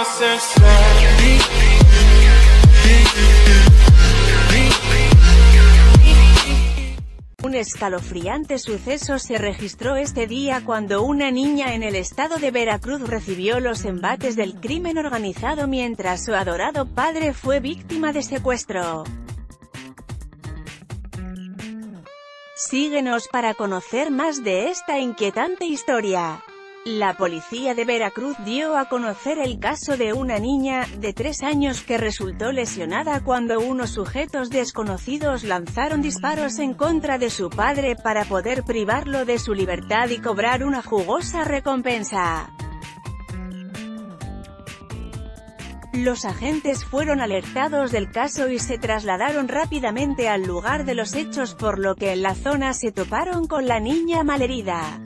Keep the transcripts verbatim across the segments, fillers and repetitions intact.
Un escalofriante suceso se registró este día cuando una niña en el estado de Veracruz recibió los embates del crimen organizado mientras su adorado padre fue víctima de secuestro. Síguenos para conocer más de esta inquietante historia. La policía de Veracruz dio a conocer el caso de una niña, de tres años que resultó lesionada cuando unos sujetos desconocidos lanzaron disparos en contra de su padre para poder privarlo de su libertad y cobrar una jugosa recompensa. Los agentes fueron alertados del caso y se trasladaron rápidamente al lugar de los hechos, por lo que en la zona se toparon con la niña malherida.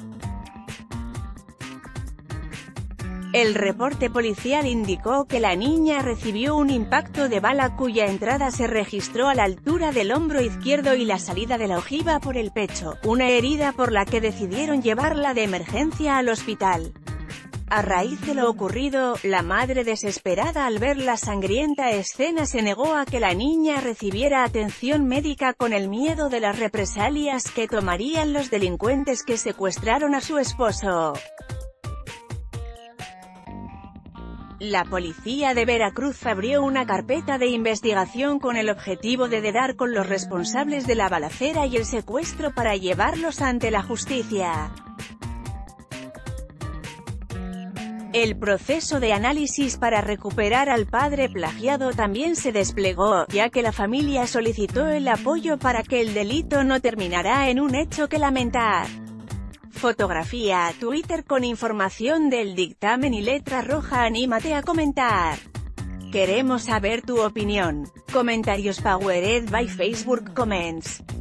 El reporte policial indicó que la niña recibió un impacto de bala cuya entrada se registró a la altura del hombro izquierdo y la salida de la ojiva por el pecho, una herida por la que decidieron llevarla de emergencia al hospital. A raíz de lo ocurrido, la madre, desesperada al ver la sangrienta escena, se negó a que la niña recibiera atención médica con el miedo de las represalias que tomarían los delincuentes que secuestraron a su esposo. La policía de Veracruz abrió una carpeta de investigación con el objetivo de dar con los responsables de la balacera y el secuestro para llevarlos ante la justicia. El proceso de análisis para recuperar al padre plagiado también se desplegó, ya que la familia solicitó el apoyo para que el delito no terminara en un hecho que lamentar. Fotografía, Twitter con información del dictamen y letra roja. Anímate a comentar. Queremos saber tu opinión. Comentarios powered by Facebook Comments.